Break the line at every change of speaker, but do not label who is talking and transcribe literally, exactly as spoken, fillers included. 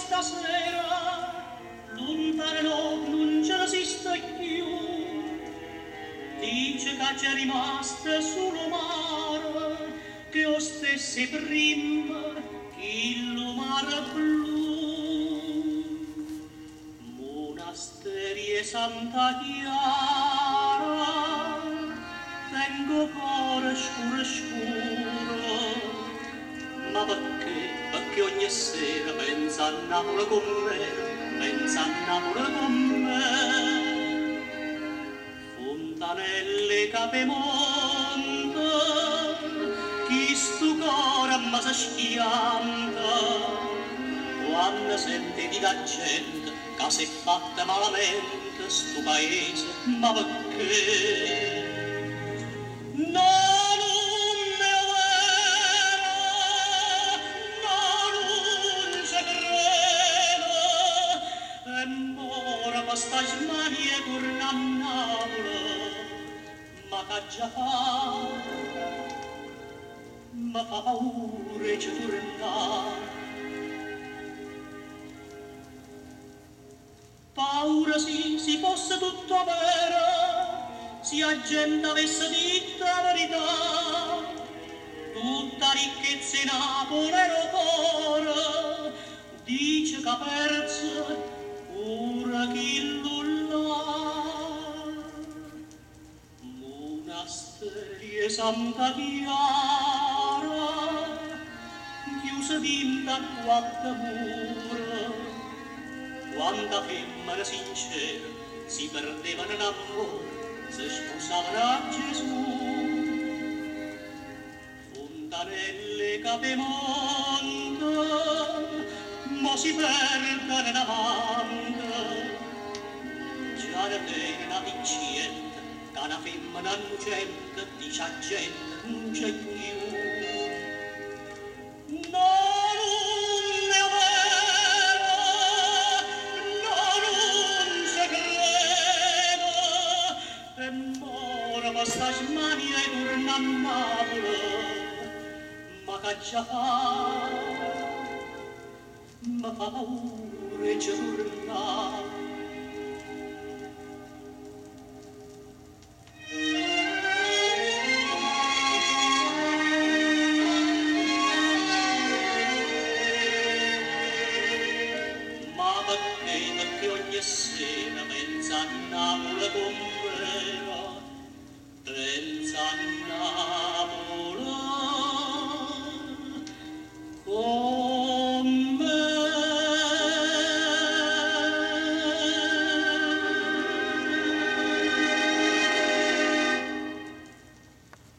stasera, lontano non ce ne esiste più. Dice che c'è rimasta solo mare, che io stessi prima, che lo mare blu. Monasteri e Santa Chiara, tengo cuore scuro scuro, ma perché? Perché ogni sera pensa a Napoli con me, pensa a Napoli con me. Fontanelle Capemonte, chi stu cuore mi si schianta, quando sente di da gente che si è fatta malamente stu paese, ma perché? No! Sta smania torna a Napoli, ma che già fa, ma fa paura ci torna. Paura sì, si fosse tutto vero, se la gente avesse detto la verità, tutta ricchezza in Napoli ero cuore, dice che ha perso ora chi lulla. Monasteri e Santa Chiara, chiuse dinta quattro mura, quanta femmina sincera si perdevano in amore, si sposavano a Gesù. Fontanelle Capemonte, mo si perdono in avanti, già da te una vincente, che una femmina innocente, dice a gente, non c'è più. No, non è vero, no, non ci credo, e mora basta smania e torna a Napoli, ma che già fa? Ma paura e giornà. Ma perché, perché ogni sera pensa a Napoli con me,